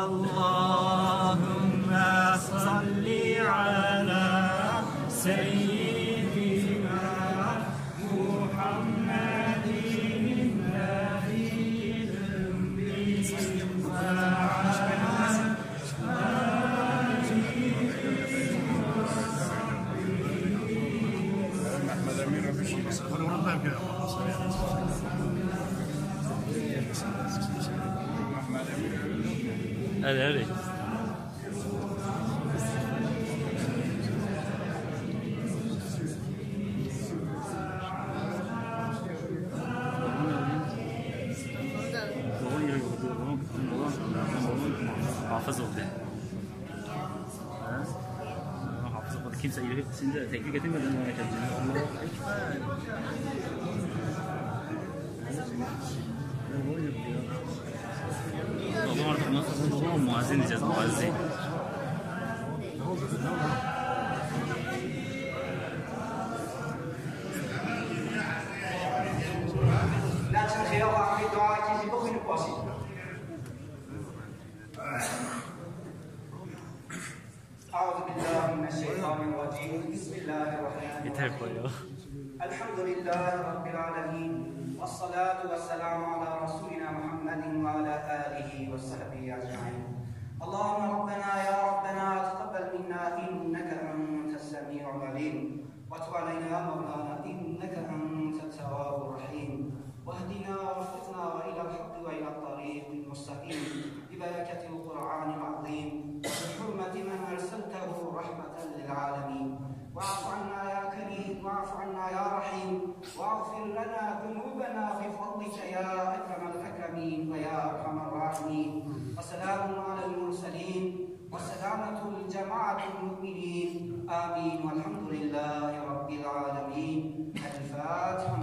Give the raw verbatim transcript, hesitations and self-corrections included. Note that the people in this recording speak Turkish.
Allahümme salli ala seyyidina Muhammedin nebiyyil ümmi ve hadi hadi. Hafız oldu. Hafız oldu. Kimse şimdi teklif getirmeden ona geçeceğim. Babam artık nasıl babam muazzin diyeceğiz, muazzin. Yeter koyuyor. Elhamdülillahi Rabbil alemin. Vessalatu vesselamu ala Resulina Muhammedin ve ala alihi ve sahbihi ecmaîn. Allahümme Rabbena ya Rabbena teqabbel minna inneke entes semi'ul alim. Ve tub aleyna ya Mevlana inneke entet tevvabur rahim. Vehdina ve veffikna ve ila'l hakki ve ila'l tariqil mustakim. Biberekatil Kur'anil azim. Ve bihurmeti men erseltehu rahmeten lil alemin. واعف عنا يا كريم واعف عنا يا رحيم واغفر لنا ذنوبنا بفضلك يا اكرم الاكرمين ويا ارحم الراحمين وسلام على المرسلين وسلامة الجماعة المؤمنين آمين والحمد لله رب العالمين. الفاتحة.